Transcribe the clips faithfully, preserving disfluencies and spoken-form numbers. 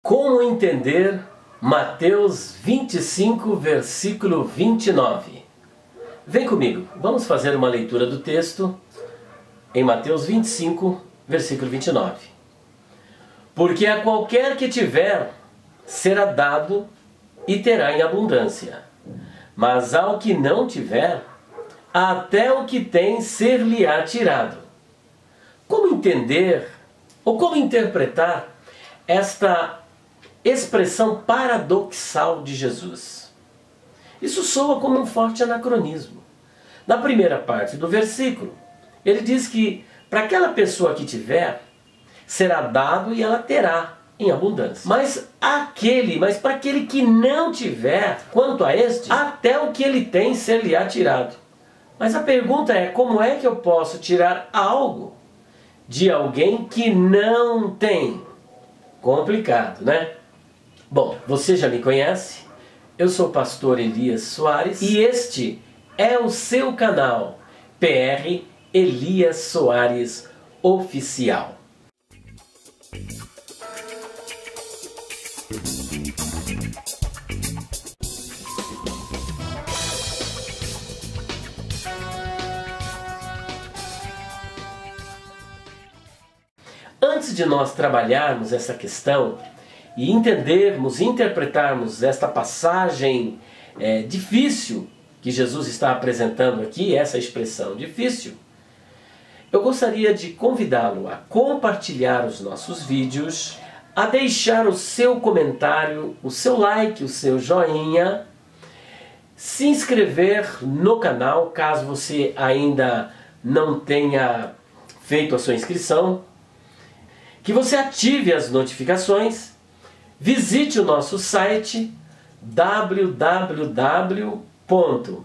Como entender Mateus vinte e cinco, versículo vinte e nove? Vem comigo, vamos fazer uma leitura do texto em Mateus vinte e cinco, versículo vinte e nove. Porque a qualquer que tiver, será dado e terá em abundância. Mas ao que não tiver, até o que tem ser-lhe-á tirado. Como entender, ou como interpretar esta expressão paradoxal de Jesus? Isso soa como um forte anacronismo. Na primeira parte do versículo, ele diz que para aquela pessoa que tiver, será dado e ela terá em abundância. Mas aquele, mas para aquele que não tiver, quanto a este, até o que ele tem ser-lhe-á tirado. Mas a pergunta é, como é que eu posso tirar algo de alguém que não tem? Complicado, né? Bom, você já me conhece, eu sou o pastor Elias Soares e este é o seu canal P R Elias Soares Oficial. Antes de nós trabalharmos essa questão e entendermos, interpretarmos esta passagem é, difícil que Jesus está apresentando aqui, essa expressão difícil, eu gostaria de convidá-lo a compartilhar os nossos vídeos, a deixar o seu comentário, o seu like, o seu joinha, se inscrever no canal, caso você ainda não tenha feito a sua inscrição, que você ative as notificações, visite o nosso site w w w ponto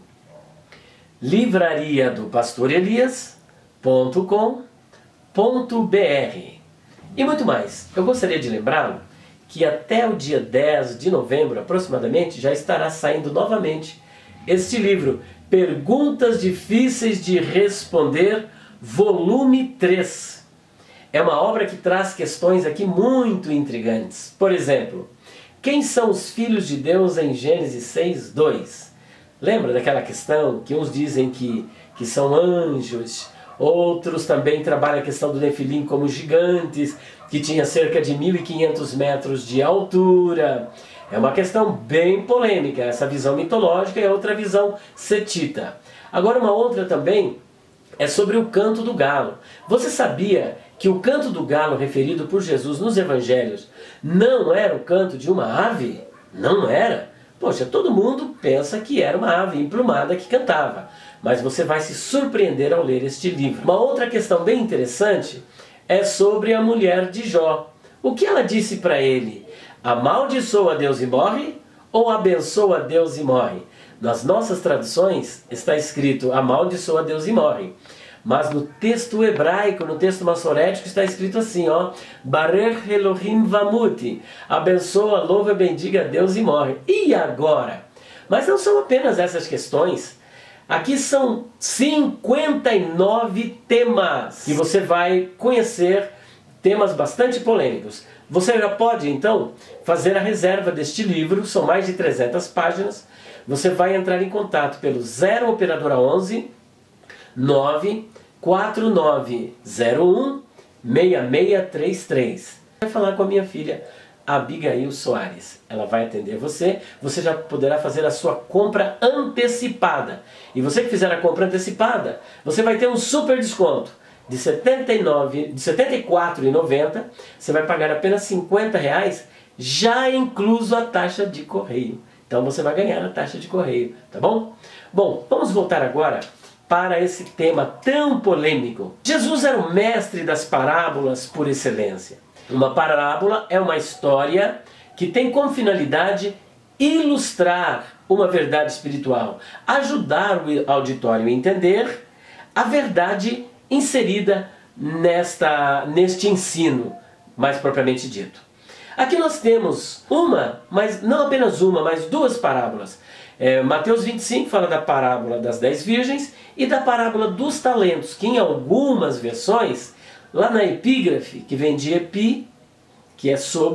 livraria do pastor elias ponto com ponto b r. E muito mais. Eu gostaria de lembrá-lo que até o dia dez de novembro, aproximadamente, já estará saindo novamente este livro, Perguntas Difíceis de Responder, volume três. É uma obra que traz questões aqui muito intrigantes. Por exemplo, quem são os filhos de Deus em Gênesis seis, dois? Lembra daquela questão que uns dizem que, que são anjos, outros também trabalham a questão do Nefilim como gigantes, que tinha cerca de mil e quinhentos metros de altura. É uma questão bem polêmica, essa visão mitológica e a outra visão setita. Agora uma outra também é sobre o canto do galo. Você sabia que o canto do galo referido por Jesus nos evangelhos não era o canto de uma ave? Não era. Poxa, todo mundo pensa que era uma ave emplumada que cantava. Mas você vai se surpreender ao ler este livro. Uma outra questão bem interessante é sobre a mulher de Jó. O que ela disse para ele? Amaldiçoa Deus e morre? Ou abençoa Deus e morre? Nas nossas traduções está escrito amaldiçoa Deus e morre. Mas no texto hebraico, no texto massorético, está escrito assim, ó, Barech Elohim Vamuti, abençoa, louva e bendiga Deus e morre. E agora? Mas não são apenas essas questões. Aqui são cinquenta e nove temas que você vai conhecer, temas bastante polêmicos. Você já pode, então, fazer a reserva deste livro, são mais de trezentas páginas. Você vai entrar em contato pelo zero operadora onze, nove quatro nove zero um seis seis três três. Vai falar com a minha filha Abigail Soares. Ela vai atender você. Você já poderá fazer a sua compra antecipada. E você que fizer a compra antecipada, você vai ter um super desconto de setenta e nove, de setenta e quatro reais e noventa centavos. Você vai pagar apenas cinquenta reais, já incluso a taxa de correio. Então você vai ganhar a taxa de correio, tá bom? Bom, vamos voltar agora para esse tema tão polêmico. Jesus era o mestre das parábolas por excelência. Uma parábola é uma história que tem como finalidade ilustrar uma verdade espiritual, ajudar o auditório a entender a verdade inserida nesta, neste ensino, mais propriamente dito. Aqui nós temos uma, mas não apenas uma, mas duas parábolas. É, Mateus vinte e cinco fala da parábola das dez virgens e da parábola dos talentos, que em algumas versões, lá na epígrafe, que vem de epi, que é sobre,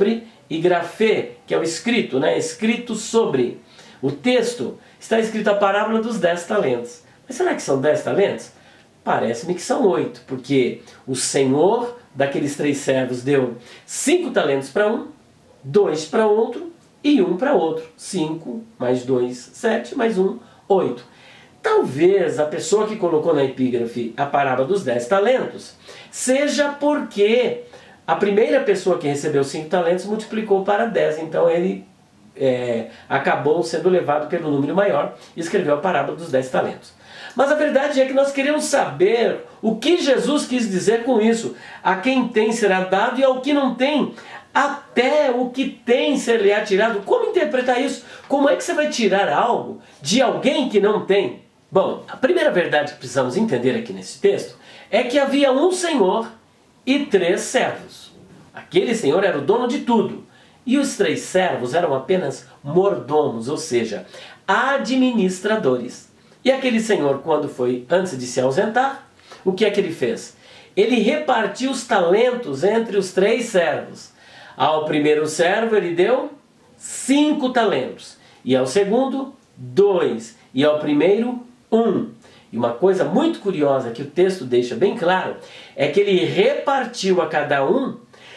e grafê, que é o escrito, né? Escrito sobre o texto, está escrito a parábola dos dez talentos. Mas será que são dez talentos? Parece-me que são oito, porque o Senhor daqueles três servos deu cinco talentos para um, dois para outro e um para outro. Cinco mais dois, sete, mais um, oito. Talvez a pessoa que colocou na epígrafe a parábola dos dez talentos seja porque a primeira pessoa que recebeu cinco talentos multiplicou para dez, então ele é, acabou sendo levado pelo número maior e escreveu a parábola dos dez talentos. Mas a verdade é que nós queremos saber o que Jesus quis dizer com isso. A quem tem será dado e ao que não tem, até o que tem ser-lhe-á tirado. Como interpretar isso? Como é que você vai tirar algo de alguém que não tem? Bom, a primeira verdade que precisamos entender aqui nesse texto é que havia um Senhor e três servos. Aquele Senhor era o dono de tudo. E os três servos eram apenas mordomos, ou seja, administradores. E aquele Senhor, quando foi, antes de se ausentar, o que é que ele fez? Ele repartiu os talentos entre os três servos. Ao primeiro servo ele deu cinco talentos. E ao segundo, dois. E ao primeiro, um. E uma coisa muito curiosa que o texto deixa bem claro é que ele repartiu a cada um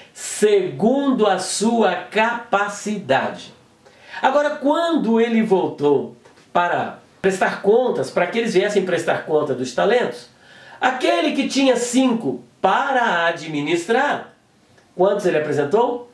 segundo a sua capacidade. Agora, quando ele voltou para prestar contas, para que eles viessem prestar conta dos talentos, aquele que tinha cinco para administrar, quantos ele apresentou?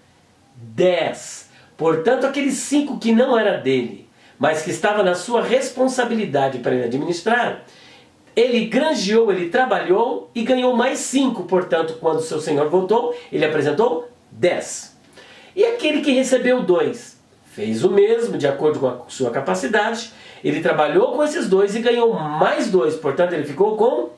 Dez. Portanto, aqueles cinco que não era dele, mas que estava na sua responsabilidade para ele administrar, ele granjeou, ele trabalhou e ganhou mais cinco. Portanto, quando seu senhor voltou, ele apresentou dez. E aquele que recebeu dois, fez o mesmo, de acordo com a sua capacidade. Ele trabalhou com esses dois e ganhou mais dois. Portanto, ele ficou com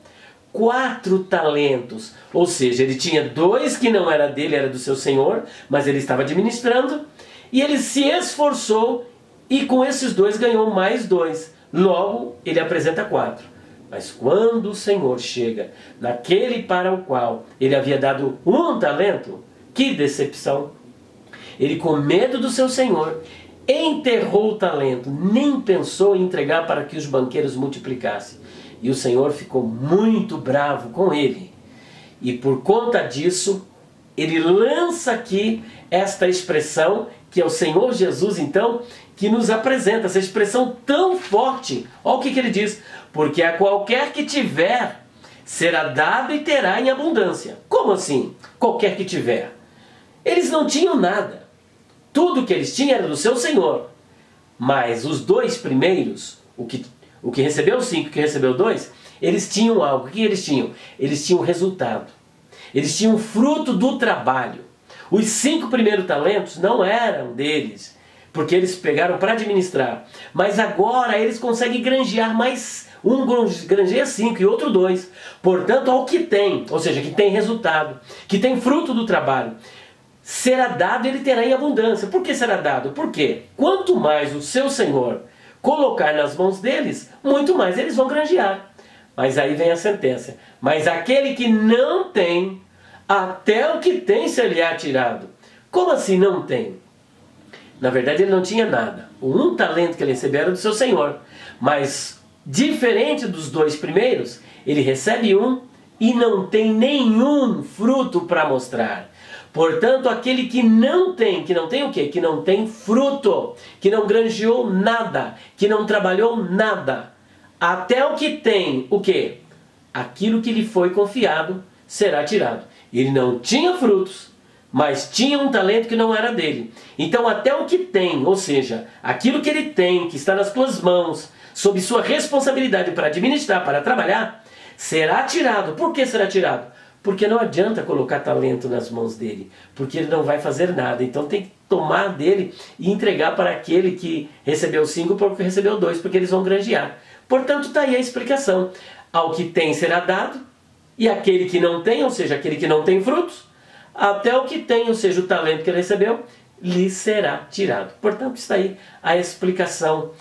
quatro talentos. Ou seja, ele tinha dois que não era dele, era do seu senhor, mas ele estava administrando. E ele se esforçou e com esses dois ganhou mais dois. Logo, ele apresenta quatro. Mas quando o Senhor chega naquele para o qual ele havia dado um talento, que decepção! Ele, com medo do seu Senhor, enterrou o talento, nem pensou em entregar para que os banqueiros multiplicassem. E o Senhor ficou muito bravo com ele. E por conta disso, ele lança aqui esta expressão, que é o Senhor Jesus, então, que nos apresenta essa expressão tão forte. Olha o que, que ele diz: porque a qualquer que tiver, será dado e terá em abundância. Como assim? Qualquer que tiver. Eles não tinham nada. Tudo que eles tinham era do seu Senhor. Mas os dois primeiros, o que, o que recebeu cinco e o que recebeu dois, eles tinham algo. O que eles tinham? Eles tinham resultado. Eles tinham fruto do trabalho. Os cinco primeiros talentos não eram deles, porque eles pegaram para administrar. Mas agora eles conseguem granjear mais. Um granjeia cinco e outro dois. Portanto, ao que tem, ou seja, que tem resultado, que tem fruto do trabalho, será dado e ele terá em abundância. Por que será dado? Porque quanto mais o seu Senhor colocar nas mãos deles, muito mais eles vão granjear. Mas aí vem a sentença: mas aquele que não tem, até o que tem ser-lhe-á tirado. Como assim não tem? Na verdade, ele não tinha nada. O um talento que ele recebeu era do seu Senhor. Mas, diferente dos dois primeiros, ele recebe um e não tem nenhum fruto para mostrar. Portanto, aquele que não tem, que não tem o quê? Que não tem fruto, que não granjeou nada, que não trabalhou nada. Até o que tem, o quê? Aquilo que lhe foi confiado será tirado. Ele não tinha frutos, mas tinha um talento que não era dele. Então até o que tem, ou seja, aquilo que ele tem, que está nas tuas mãos, sob sua responsabilidade para administrar, para trabalhar, será tirado. Por que será tirado? Porque não adianta colocar talento nas mãos dele, porque ele não vai fazer nada. Então tem que tomar dele e entregar para aquele que recebeu cinco, porque recebeu dois, porque eles vão granjear. Portanto, está aí a explicação. Ao que tem será dado, e aquele que não tem, ou seja, aquele que não tem frutos, até o que tem, ou seja, o talento que ele recebeu, lhe será tirado. Portanto, está aí a explicação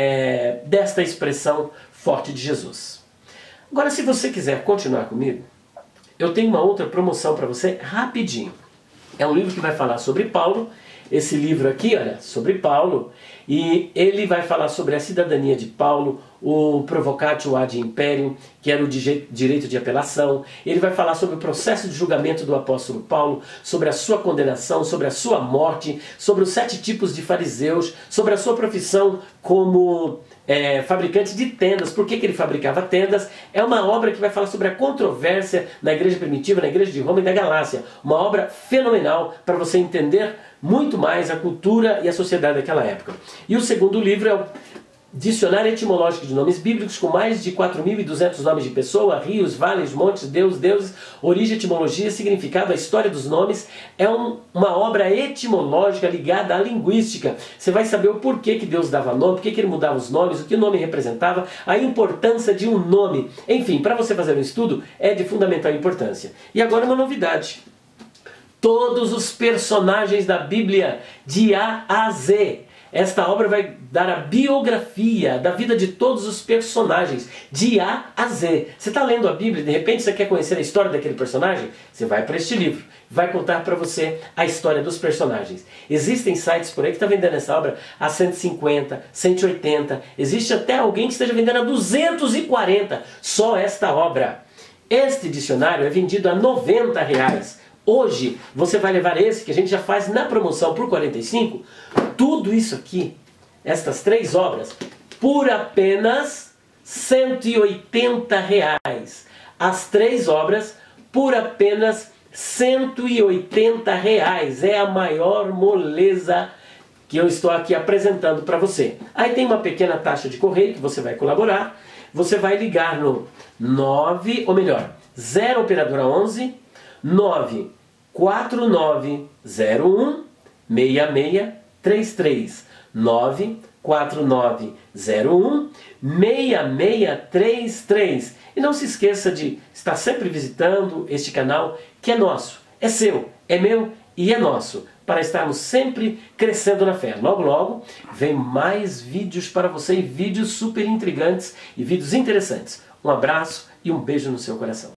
é, desta expressão forte de Jesus. Agora, se você quiser continuar comigo, eu tenho uma outra promoção para você rapidinho. É um livro que vai falar sobre Paulo esse livro aqui, olha, sobre Paulo, e ele vai falar sobre a cidadania de Paulo, o provocatio ad imperium, que era o direito de apelação. Ele vai falar sobre o processo de julgamento do apóstolo Paulo, sobre a sua condenação, sobre a sua morte, sobre os sete tipos de fariseus, sobre a sua profissão como é, fabricante de tendas, por que, que ele fabricava tendas. É uma obra que vai falar sobre a controvérsia na igreja primitiva, na igreja de Roma e da Galácia. Uma obra fenomenal para você entender muito mais a cultura e a sociedade daquela época. E o segundo livro é o Dicionário Etimológico de Nomes Bíblicos, com mais de quatro mil e duzentos nomes de pessoa, rios, vales, montes, deus, deuses, origem, etimologia, significado, a história dos nomes. É um, uma obra etimológica ligada à linguística. Você vai saber o porquê que Deus dava nome, porquê que ele mudava os nomes, o que o nome representava, a importância de um nome. Enfim, para você fazer um estudo, é de fundamental importância. E agora uma novidade. Todos os personagens da Bíblia, de A a Z. Esta obra vai dar a biografia da vida de todos os personagens, de A a Z. Você está lendo a Bíblia e de repente você quer conhecer a história daquele personagem? Você vai para este livro, vai contar para você a história dos personagens. Existem sites por aí que estão vendendo essa obra a cento e cinquenta, cento e oitenta, existe até alguém que esteja vendendo a duzentos e quarenta, só esta obra. Este dicionário é vendido a noventa reais. Hoje você vai levar esse que a gente já faz na promoção por quarenta e cinco. Tudo isso aqui, estas três obras, por apenas cento e oitenta reais. As três obras por apenas cento e oitenta reais. É a maior moleza que eu estou aqui apresentando para você. Aí tem uma pequena taxa de correio que você vai colaborar. Você vai ligar no nove, ou melhor, zero operadora onze, nove quatro nove zero um seis seis três três. nove quatro nove zero um seis seis três três. E não se esqueça de estar sempre visitando este canal, que é nosso, é seu, é meu e é nosso, para estarmos sempre crescendo na fé. Logo, logo, vem mais vídeos para você, e vídeos super intrigantes e vídeos interessantes. Um abraço e um beijo no seu coração.